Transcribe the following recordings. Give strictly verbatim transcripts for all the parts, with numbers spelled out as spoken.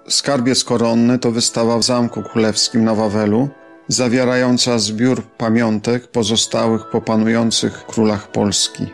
Skarbiec koronny to wystawa w Zamku Królewskim na Wawelu, zawierająca zbiór pamiątek pozostałych po panujących królach Polski.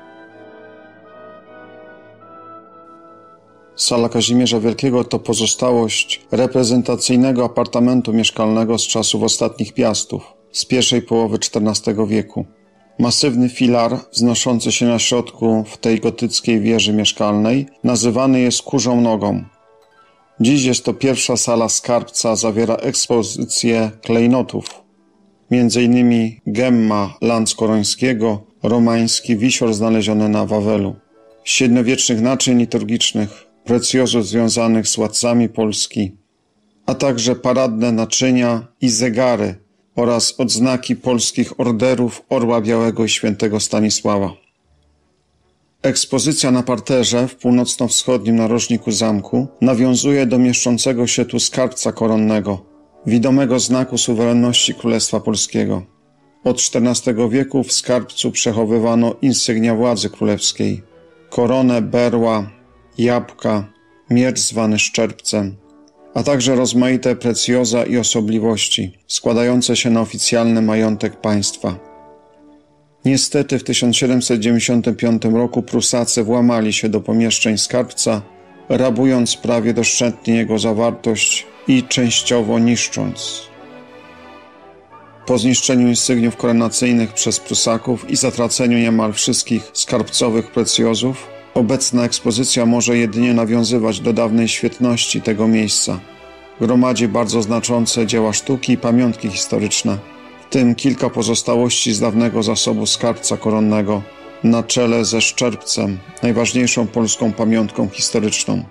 Sala Kazimierza Wielkiego to pozostałość reprezentacyjnego apartamentu mieszkalnego z czasów ostatnich Piastów, z pierwszej połowy czternastego wieku. Masywny filar wznoszący się na środku w tej gotyckiej wieży mieszkalnej nazywany jest Kurzą Nogą. Dziś jest to pierwsza sala skarbca, zawiera ekspozycję klejnotów, między innymi gemma Landskorońskiego, romański wisior znaleziony na Wawelu, średniowiecznych naczyń liturgicznych, precjozów związanych z władcami Polski, a także paradne naczynia i zegary oraz odznaki polskich orderów Orła Białego i Świętego Stanisława. Ekspozycja na parterze w północno-wschodnim narożniku zamku nawiązuje do mieszczącego się tu skarbca koronnego, widomego znaku suwerenności Królestwa Polskiego. Od czternastego wieku w skarbcu przechowywano insygnia władzy królewskiej, koronę, berła, jabłka, miecz zwany szczerbcem, a także rozmaite precjoza i osobliwości składające się na oficjalny majątek państwa. Niestety w tysiąc siedemset dziewięćdziesiątym piątym roku Prusacy włamali się do pomieszczeń skarbca, rabując prawie doszczętnie jego zawartość i częściowo niszcząc. Po zniszczeniu insygniów koronacyjnych przez Prusaków i zatraceniu niemal wszystkich skarbcowych precjozów, obecna ekspozycja może jedynie nawiązywać do dawnej świetności tego miejsca. Gromadzi bardzo znaczące dzieła sztuki i pamiątki historyczne, w tym kilka pozostałości z dawnego zasobu skarbca koronnego, na czele ze szczerbcem, najważniejszą polską pamiątką historyczną.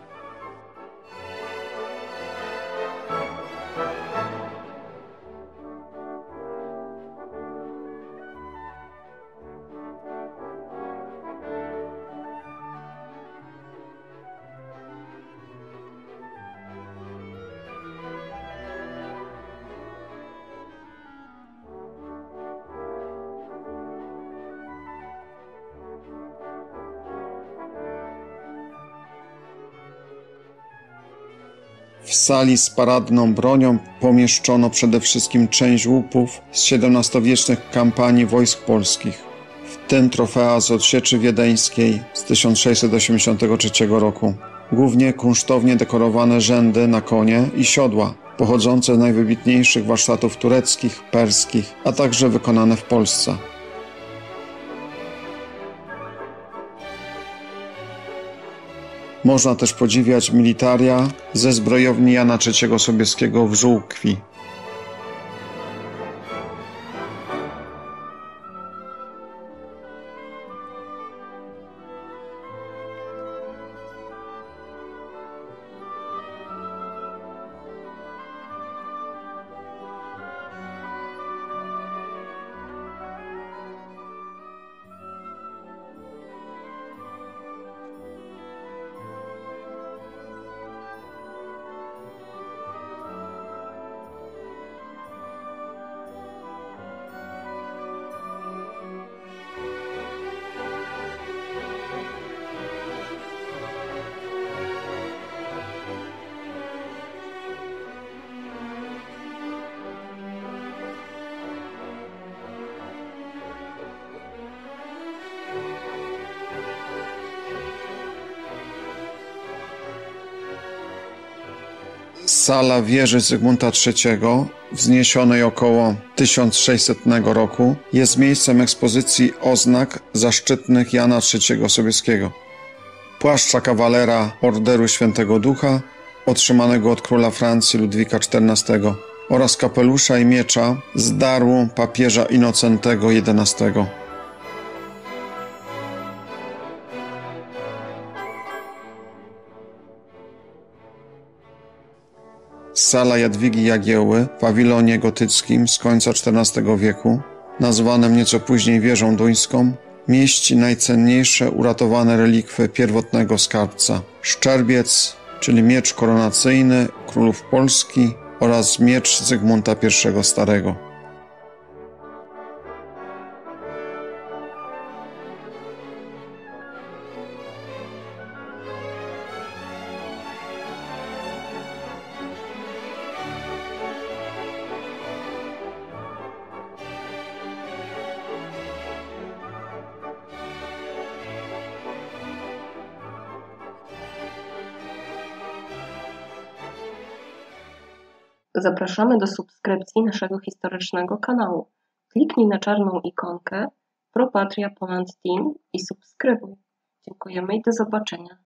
W sali z paradną bronią pomieszczono przede wszystkim część łupów z siedemnastowiecznych kampanii wojsk polskich, w tym trofea z odsieczy wiedeńskiej z tysiąc sześćset osiemdziesiątego trzeciego roku, głównie kunsztownie dekorowane rzędy na konie i siodła, pochodzące z najwybitniejszych warsztatów tureckich, perskich, a także wykonane w Polsce. Można też podziwiać militaria ze zbrojowni Jana trzeciego Sobieskiego w Żółkwi. Sala wieży Zygmunta trzeciego, wzniesionej około tysiąc sześćsetnego roku, jest miejscem ekspozycji oznak zaszczytnych Jana trzeciego Sobieskiego. Płaszcza kawalera Orderu Świętego Ducha, otrzymanego od króla Francji Ludwika czternastego, oraz kapelusza i miecza z darłu papieża Innocentego jedenastego. Sala Jadwigi Jagiełły w pawilonie gotyckim z końca czternastego wieku, nazwanym nieco później wieżą duńską, mieści najcenniejsze uratowane relikwy pierwotnego skarbca. Szczerbiec, czyli miecz koronacyjny królów Polski oraz miecz Zygmunta pierwszego Starego. Zapraszamy do subskrypcji naszego historycznego kanału. Kliknij na czarną ikonkę Pro Patria Poland Team i subskrybuj. Dziękujemy i do zobaczenia.